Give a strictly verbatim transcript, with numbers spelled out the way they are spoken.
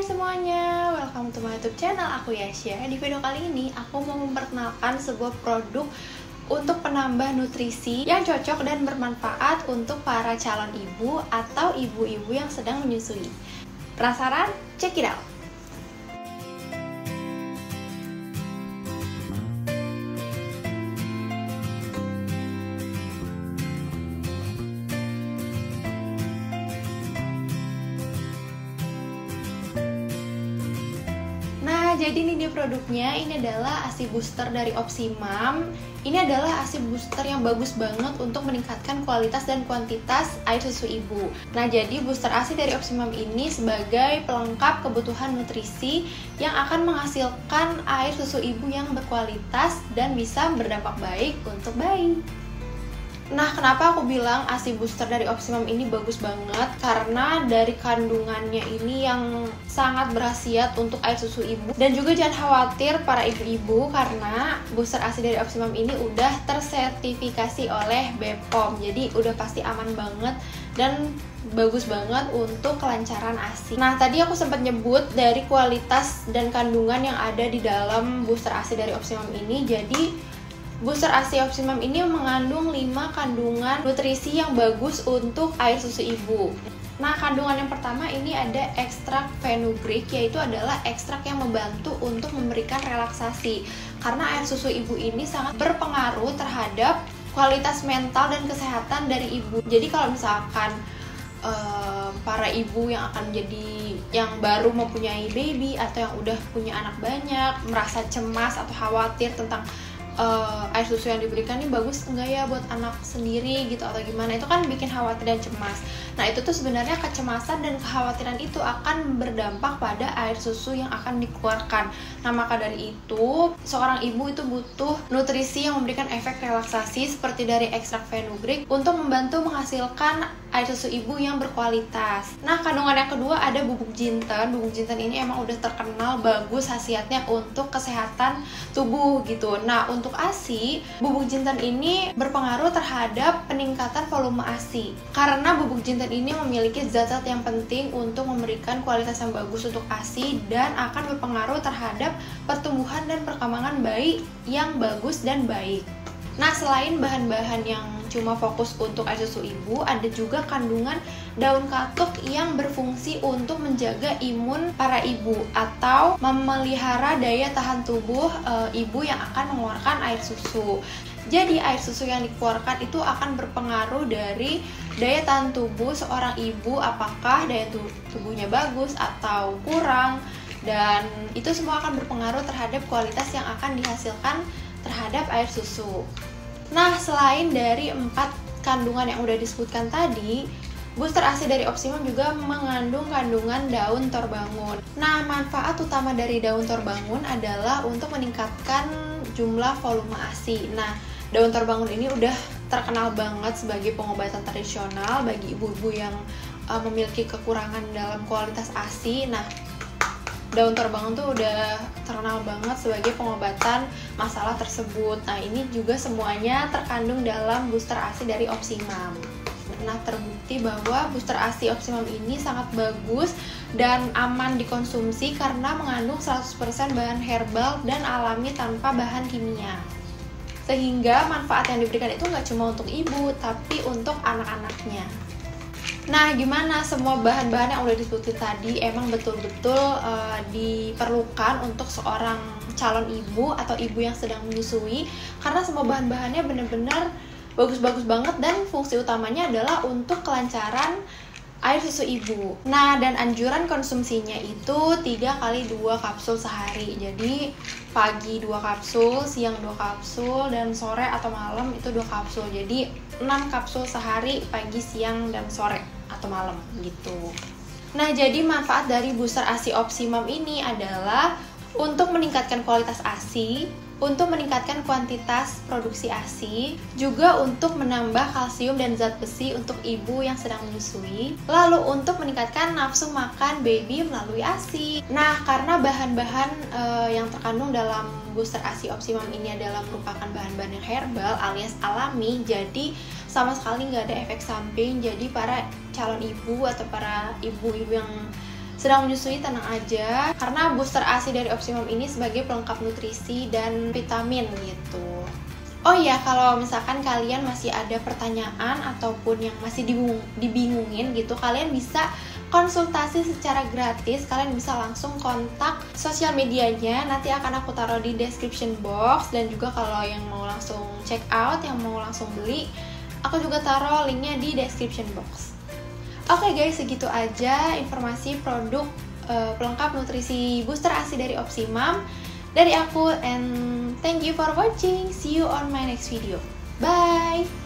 semuanya, welcome to my YouTube channel. Aku Yasya. Di video kali ini aku mau memperkenalkan sebuah produk untuk penambah nutrisi yang cocok dan bermanfaat untuk para calon ibu atau ibu-ibu yang sedang menyusui. Penasaran? Check it out! Nah, jadi ini dia produknya. Ini adalah ASI Booster dari Opsimum. Ini adalah ASI Booster yang bagus banget untuk meningkatkan kualitas dan kuantitas air susu ibu. Nah, jadi booster ASI dari Opsimum ini sebagai pelengkap kebutuhan nutrisi yang akan menghasilkan air susu ibu yang berkualitas dan bisa berdampak baik untuk bayi. Nah, kenapa aku bilang ASI Booster dari Opsimum ini bagus banget? Karena dari kandungannya ini yang sangat berkhasiat untuk air susu ibu. Dan juga jangan khawatir para ibu-ibu, karena booster ASI dari Opsimum ini udah tersertifikasi oleh B P O M. Jadi udah pasti aman banget dan bagus banget untuk kelancaran ASI. Nah, tadi aku sempat nyebut dari kualitas dan kandungan yang ada di dalam booster ASI dari Opsimum ini. Jadi booster ASI Opsimum ini mengandung lima kandungan nutrisi yang bagus untuk air susu ibu. Nah, kandungan yang pertama ini ada ekstrak fenugreek, yaitu adalah ekstrak yang membantu untuk memberikan relaksasi. Karena air susu ibu ini sangat berpengaruh terhadap kualitas mental dan kesehatan dari ibu. Jadi kalau misalkan uh, para ibu yang akan jadi yang baru mempunyai baby atau yang udah punya anak banyak, merasa cemas atau khawatir tentang Uh, air susu yang diberikan ini bagus enggak ya buat anak sendiri gitu atau gimana, itu kan bikin khawatir dan cemas. Nah, itu tuh sebenarnya kecemasan dan kekhawatiran itu akan berdampak pada air susu yang akan dikeluarkan. Nah, maka dari itu seorang ibu itu butuh nutrisi yang memberikan efek relaksasi seperti dari ekstrak fenugreek untuk membantu menghasilkan air susu ibu yang berkualitas. Nah, kandungan yang kedua ada bubuk jinten. Bubuk jinten ini emang udah terkenal bagus khasiatnya untuk kesehatan tubuh gitu. Nah, untuk Untuk ASI, bubuk jinten ini berpengaruh terhadap peningkatan volume ASI. Karena bubuk jinten ini memiliki zat-zat yang penting untuk memberikan kualitas yang bagus untuk ASI dan akan berpengaruh terhadap pertumbuhan dan perkembangan bayi yang bagus dan baik. Nah, selain bahan-bahan yang cuma fokus untuk air susu ibu, ada juga kandungan daun katuk yang berfungsi untuk menjaga imun para ibu atau memelihara daya tahan tubuh e, ibu yang akan mengeluarkan air susu. Jadi air susu yang dikeluarkan itu akan berpengaruh dari daya tahan tubuh seorang ibu, apakah daya tubuhnya bagus atau kurang, dan itu semua akan berpengaruh terhadap kualitas yang akan dihasilkan terhadap air susu. Nah, selain dari empat kandungan yang udah disebutkan tadi, booster ASI dari Opsimum juga mengandung kandungan daun torbangun. Nah, manfaat utama dari daun torbangun adalah untuk meningkatkan jumlah volume ASI. Nah, daun torbangun ini udah terkenal banget sebagai pengobatan tradisional bagi ibu-ibu yang uh, memiliki kekurangan dalam kualitas ASI. Nah, daun torbangun tuh udah terkenal banget sebagai pengobatan masalah tersebut. Nah, ini juga semuanya terkandung dalam booster ASI dari Opsimum. Nah, terbukti bahwa booster ASI Opsimum ini sangat bagus dan aman dikonsumsi karena mengandung seratus persen bahan herbal dan alami tanpa bahan kimia. Sehingga manfaat yang diberikan itu nggak cuma untuk ibu, tapi untuk anak-anaknya. Nah, gimana semua bahan-bahan yang udah disebutin tadi emang betul-betul uh, diperlukan untuk seorang calon ibu atau ibu yang sedang menyusui, karena semua bahan-bahannya benar-benar bagus-bagus banget dan fungsi utamanya adalah untuk kelancaran air susu ibu. Nah, dan anjuran konsumsinya itu tiga kali dua kapsul sehari. Jadi pagi dua kapsul, siang dua kapsul, dan sore atau malam itu dua kapsul. Jadi enam kapsul sehari, pagi, siang, dan sore atau malam gitu. Nah, jadi manfaat dari booster ASI Opsimum ini adalah untuk meningkatkan kualitas ASI, untuk meningkatkan kuantitas produksi ASI, juga untuk menambah kalsium dan zat besi untuk ibu yang sedang menyusui, lalu untuk meningkatkan nafsu makan baby melalui ASI. Nah, karena bahan-bahan e, yang terkandung dalam booster ASI Opsimum ini adalah merupakan bahan-bahan yang herbal alias alami, jadi sama sekali nggak ada efek samping. Jadi para calon ibu atau para ibu-ibu yang sedang menyusui tenang aja, karena booster A S I dari Opsimum ini sebagai pelengkap nutrisi dan vitamin gitu. Oh iya, kalau misalkan kalian masih ada pertanyaan ataupun yang masih dibingungin gitu, kalian bisa konsultasi secara gratis. Kalian bisa langsung kontak sosial medianya, nanti akan aku taruh di description box. Dan juga kalau yang mau langsung check out, yang mau langsung beli, aku juga taruh linknya di description box. Oke okay guys, segitu aja informasi produk uh, pelengkap nutrisi booster A S I dari Opsimum dari aku, and thank you for watching. See you on my next video. Bye.